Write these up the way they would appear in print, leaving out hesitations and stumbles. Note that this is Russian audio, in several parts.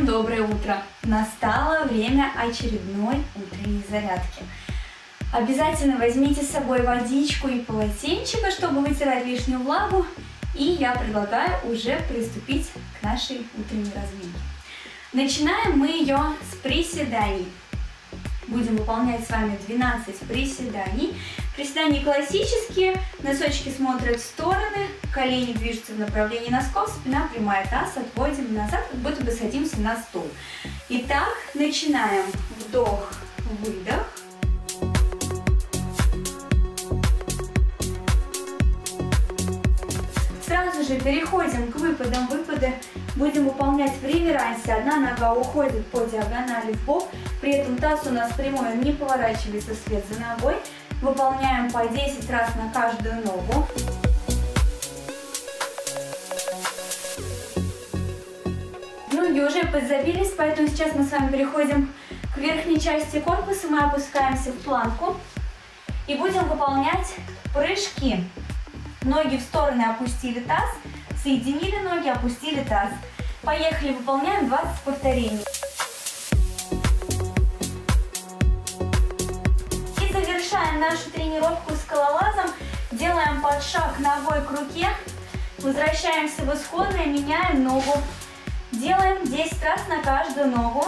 Всем доброе утро! Настало время очередной утренней зарядки. Обязательно возьмите с собой водичку и полотенчика, чтобы вытирать лишнюю влагу. И я предлагаю уже приступить к нашей утренней разминке. Начинаем мы ее с приседаний. Будем выполнять с вами 12 приседаний. Приседания классические, носочки смотрят в стороны, колени движутся в направлении носков, спина прямая, таз отводим назад, как будто бы садимся на стул. Итак, начинаем. Вдох, выдох. Сразу же переходим к выпадам. Выпады будем выполнять в реверансе. Одна нога уходит по диагонали в бок, при этом таз у нас прямой, он не поворачивается вслед за ногой. Выполняем по 10 раз на каждую ногу. Ноги уже подзабились, поэтому сейчас мы с вами переходим к верхней части корпуса. Мы опускаемся в планку и будем выполнять прыжки. Ноги в стороны, опустили таз, соединили ноги, опустили таз. Поехали, выполняем 20 повторений. И завершаем нашу тренировку скалолазом. Делаем подшаг ногой к руке, возвращаемся в исходное, меняем ногу. Делаем 10 раз на каждую ногу.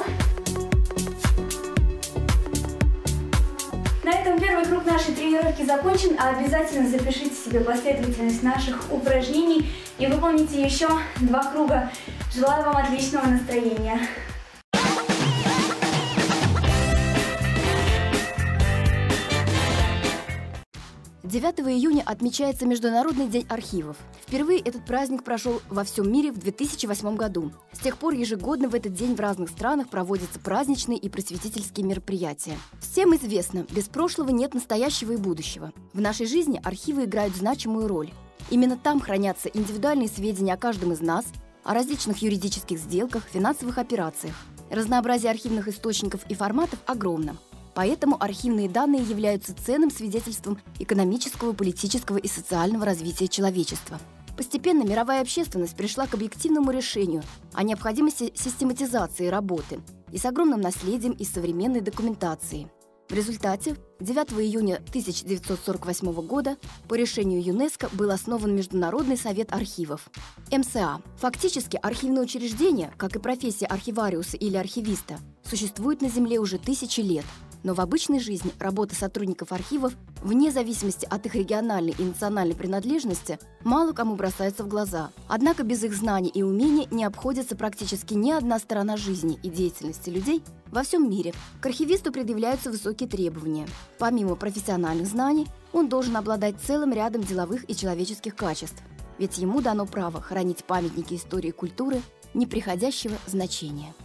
На этом первый круг нашей тренировки закончен, а обязательно запишите себе последовательность наших упражнений и выполните еще 2 круга. Желаю вам отличного настроения! 9 июня отмечается Международный день архивов. Впервые этот праздник прошел во всем мире в 2008 году. С тех пор ежегодно в этот день в разных странах проводятся праздничные и просветительские мероприятия. Всем известно, без прошлого нет настоящего и будущего. В нашей жизни архивы играют значимую роль. Именно там хранятся индивидуальные сведения о каждом из нас, о различных юридических сделках, финансовых операциях. Разнообразие архивных источников и форматов огромно. Поэтому архивные данные являются ценным свидетельством экономического, политического и социального развития человечества. Постепенно мировая общественность пришла к объективному решению о необходимости систематизации работы и с огромным наследием из современной документации. В результате 9 июня 1948 года по решению ЮНЕСКО был основан Международный совет архивов – МСА. Фактически архивные учреждения, как и профессия архивариуса или архивиста, существуют на Земле уже тысячи лет. Но в обычной жизни работа сотрудников архивов, вне зависимости от их региональной и национальной принадлежности, мало кому бросается в глаза. Однако без их знаний и умений не обходится практически ни одна сторона жизни и деятельности людей во всем мире. К архивисту предъявляются высокие требования. Помимо профессиональных знаний, он должен обладать целым рядом деловых и человеческих качеств. Ведь ему дано право хранить памятники истории и культуры неприходящего значения.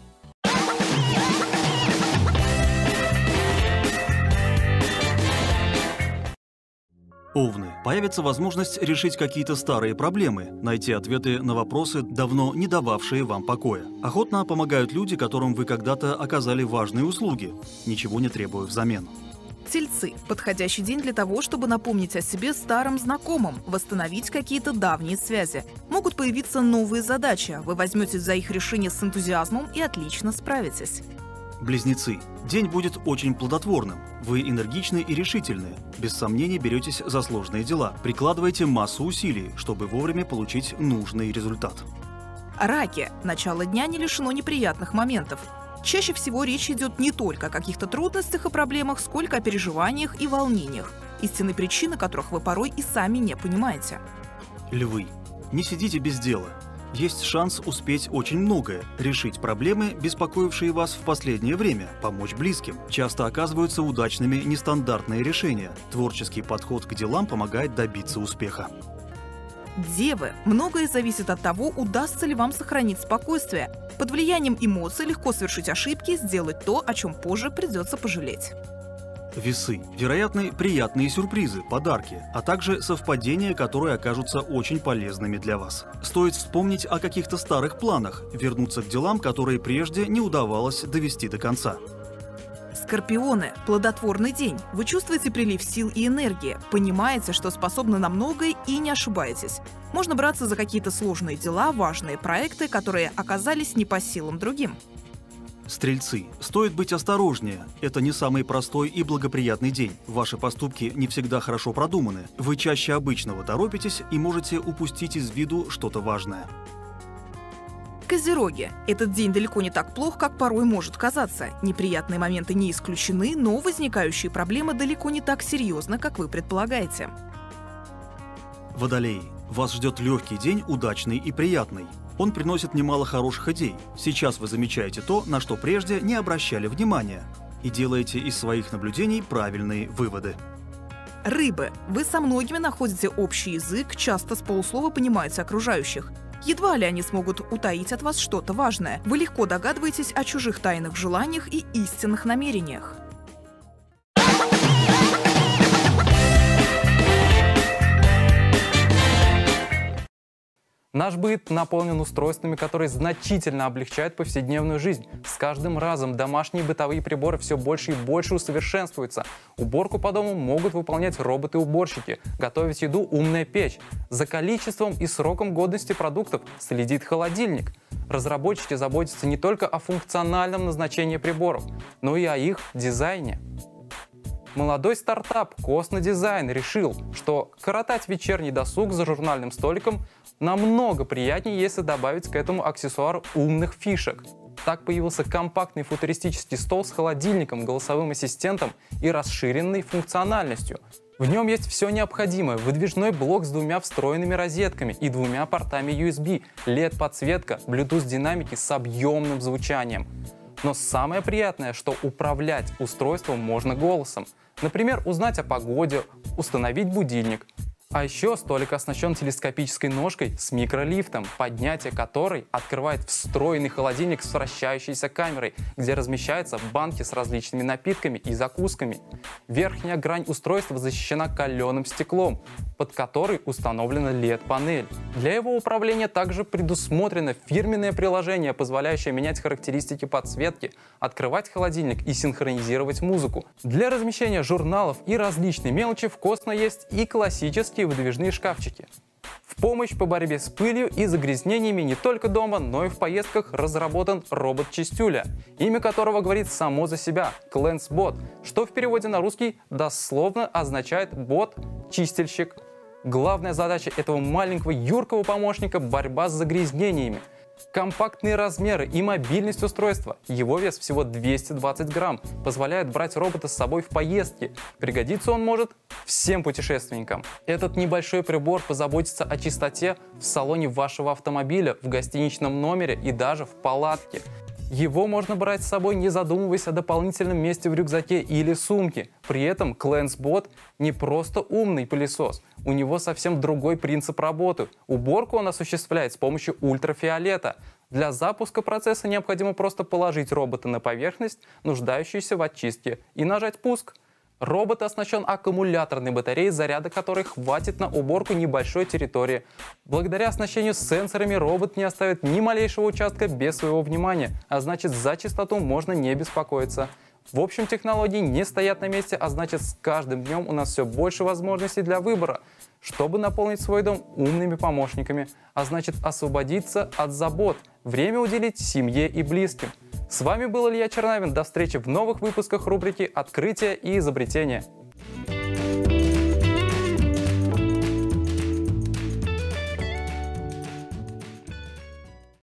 Овны. Появится возможность решить какие-то старые проблемы, найти ответы на вопросы, давно не дававшие вам покоя. Охотно помогают люди, которым вы когда-то оказали важные услуги, ничего не требуя взамен. Тельцы. Подходящий день для того, чтобы напомнить о себе старым знакомым, восстановить какие-то давние связи. Могут появиться новые задачи, вы возьметесь за их решение с энтузиазмом и отлично справитесь. Близнецы. День будет очень плодотворным. Вы энергичны и решительны. Без сомнений беретесь за сложные дела. Прикладывайте массу усилий, чтобы вовремя получить нужный результат. Раки. Начало дня не лишено неприятных моментов. Чаще всего речь идет не только о каких-то трудностях и проблемах, сколько о переживаниях и волнениях, истинной причины которых вы порой и сами не понимаете. Львы. Не сидите без дела. Есть шанс успеть очень многое, решить проблемы, беспокоившие вас в последнее время, помочь близким. Часто оказываются удачными нестандартные решения. Творческий подход к делам помогает добиться успеха. Девы. Многое зависит от того, удастся ли вам сохранить спокойствие. Под влиянием эмоций легко совершить ошибки, сделать то, о чем позже придется пожалеть. Весы. Вероятны приятные сюрпризы, подарки, а также совпадения, которые окажутся очень полезными для вас. Стоит вспомнить о каких-то старых планах, вернуться к делам, которые прежде не удавалось довести до конца. Скорпионы. Плодотворный день. Вы чувствуете прилив сил и энергии, понимаете, что способны на многое и не ошибаетесь. Можно браться за какие-то сложные дела, важные проекты, которые оказались не по силам другим. Стрельцы, стоит быть осторожнее. Это не самый простой и благоприятный день. Ваши поступки не всегда хорошо продуманы. Вы чаще обычного торопитесь и можете упустить из виду что-то важное. Козероги. Этот день далеко не так плох, как порой может казаться. Неприятные моменты не исключены, но возникающие проблемы далеко не так серьезны, как вы предполагаете. Водолеи. Вас ждет легкий день, удачный и приятный. Он приносит немало хороших идей. Сейчас вы замечаете то, на что прежде не обращали внимания, и делаете из своих наблюдений правильные выводы. Рыбы. Вы со многими находите общий язык, часто с полуслова понимаете окружающих. Едва ли они смогут утаить от вас что-то важное. Вы легко догадываетесь о чужих тайных желаниях и истинных намерениях. Наш быт наполнен устройствами, которые значительно облегчают повседневную жизнь. С каждым разом домашние бытовые приборы все больше и больше усовершенствуются. Уборку по дому могут выполнять роботы-уборщики, готовить еду умная печь. За количеством и сроком годности продуктов следит холодильник. Разработчики заботятся не только о функциональном назначении приборов, но и о их дизайне. Молодой стартап Cosno Design решил, что коротать вечерний досуг за журнальным столиком намного приятнее, если добавить к этому аксессуар умных фишек. Так появился компактный футуристический стол с холодильником, голосовым ассистентом и расширенной функциональностью. В нем есть все необходимое: выдвижной блок с 2 встроенными розетками и 2 портами USB, LED-подсветка, Bluetooth-динамики с объемным звучанием. Но самое приятное, что управлять устройством можно голосом. Например, узнать о погоде, установить будильник. А еще столик оснащен телескопической ножкой с микролифтом, поднятие которой открывает встроенный холодильник с вращающейся камерой, где размещаются банки с различными напитками и закусками. Верхняя грань устройства защищена каленым стеклом, под который установлена LED-панель. Для его управления также предусмотрено фирменное приложение, позволяющее менять характеристики подсветки, открывать холодильник и синхронизировать музыку. Для размещения журналов и различной мелочи в Cosno есть и классические выдвижные шкафчики. В помощь по борьбе с пылью и загрязнениями не только дома, но и в поездках разработан робот-чистюля, имя которого говорит само за себя – CleanseBot, что в переводе на русский дословно означает «бот-чистильщик». Главная задача этого маленького юркого помощника – борьба с загрязнениями. Компактные размеры и мобильность устройства, его вес всего 220 грамм, позволяет брать робота с собой в поездки. Пригодиться он может всем путешественникам. Этот небольшой прибор позаботится о чистоте в салоне вашего автомобиля, в гостиничном номере и даже в палатке. Его можно брать с собой, не задумываясь о дополнительном месте в рюкзаке или сумке. При этом CleanseBot не просто умный пылесос, у него совсем другой принцип работы. Уборку он осуществляет с помощью ультрафиолета. Для запуска процесса необходимо просто положить робота на поверхность, нуждающуюся в очистке, и нажать «Пуск». Робот оснащен аккумуляторной батареей, заряда которой хватит на уборку небольшой территории. Благодаря оснащению сенсорами робот не оставит ни малейшего участка без своего внимания, а значит, за чистоту можно не беспокоиться. В общем, технологии не стоят на месте, а значит, с каждым днем у нас все больше возможностей для выбора, чтобы наполнить свой дом умными помощниками, а значит, освободиться от забот, время уделить семье и близким. С вами был Илья Чернавин. До встречи в новых выпусках рубрики «Открытия и изобретения».